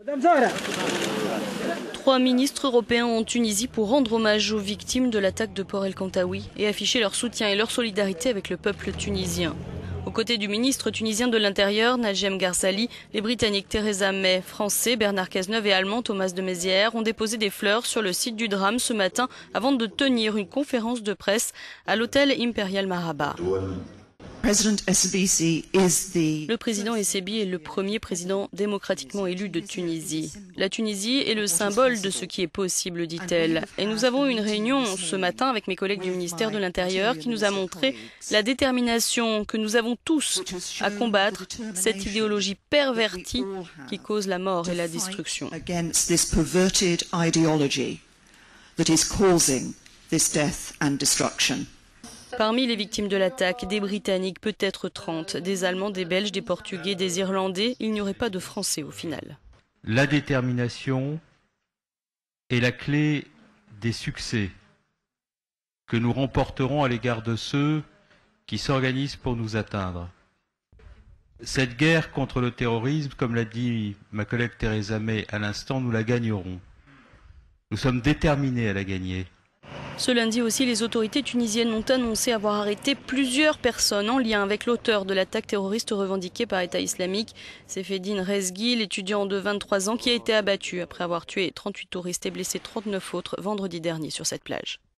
Trois ministres européens en Tunisie pour rendre hommage aux victimes de l'attaque de Port el-Kantaoui et afficher leur soutien et leur solidarité avec le peuple tunisien. Aux côtés du ministre tunisien de l'Intérieur, Najem Garzali, les Britanniques Theresa May, Français Bernard Cazeneuve et Allemand Thomas de Maizière ont déposé des fleurs sur le site du drame ce matin avant de tenir une conférence de presse à l'hôtel Imperial Maraba. Le président Essebsi est le premier président démocratiquement élu de Tunisie. La Tunisie est le symbole de ce qui est possible, dit-elle. Et nous avons eu une réunion ce matin avec mes collègues du ministère de l'Intérieur qui nous a montré la détermination que nous avons tous à combattre cette idéologie pervertie qui cause la mort et la destruction. Parmi les victimes de l'attaque, des Britanniques, peut-être 30, des Allemands, des Belges, des Portugais, des Irlandais, il n'y aurait pas de Français au final. La détermination est la clé des succès que nous remporterons à l'égard de ceux qui s'organisent pour nous atteindre. Cette guerre contre le terrorisme, comme l'a dit ma collègue Theresa May à l'instant, nous la gagnerons. Nous sommes déterminés à la gagner. Ce lundi aussi, les autorités tunisiennes ont annoncé avoir arrêté plusieurs personnes en lien avec l'auteur de l'attaque terroriste revendiquée par État islamique. Seyfeddine Rezghi, l'étudiant de 23 ans qui a été abattu après avoir tué 38 touristes et blessé 39 autres vendredi dernier sur cette plage.